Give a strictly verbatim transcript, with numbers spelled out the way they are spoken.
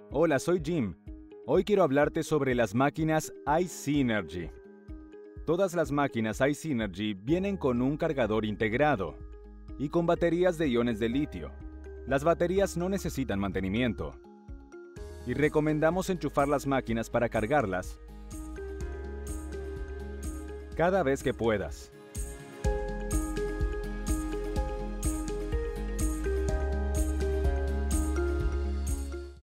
Hola, soy Jim. Hoy quiero hablarte sobre las máquinas iSynergy. Todas las máquinas iSynergy vienen con un cargador integrado y con baterías de iones de litio. Las baterías no necesitan mantenimiento y recomendamos enchufar las máquinas para cargarlas cada vez que puedas.